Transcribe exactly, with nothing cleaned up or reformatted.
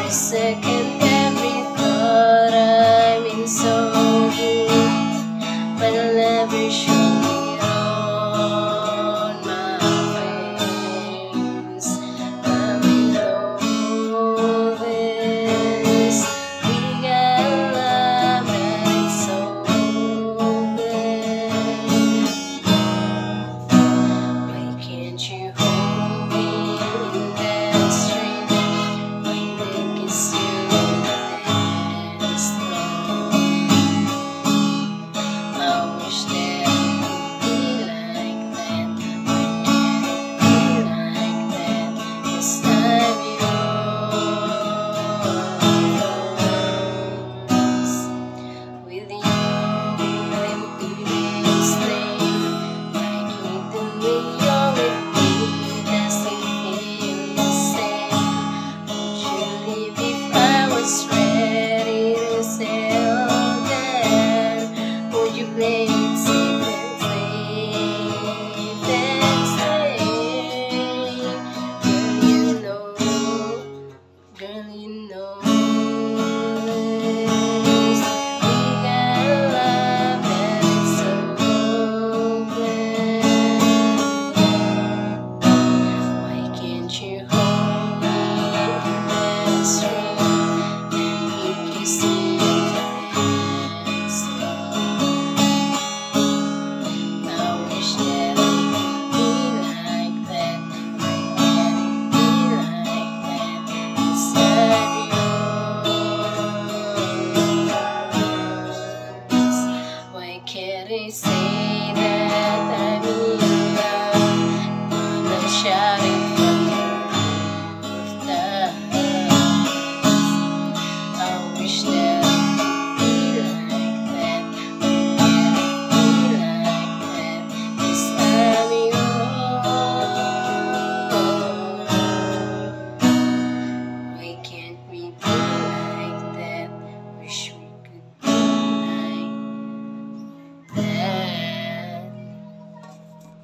every second, every thought. I'm in so good, but I'll never show it on my face. But we know this, we got love and it's so good. Why can't you hold me in that stream? Why they kiss you this long? I wish that it could be like that. Why can't it be like that? This time yours. With you, I'm feeling this thing. Like you do when you're with me, doesn't feel the same. Would you leave if I was ready to settle down? Would you play it safe and safe and stay? Girl, you know, girl, you know this. We got love and it's so good. Why can't you hold me in that stream?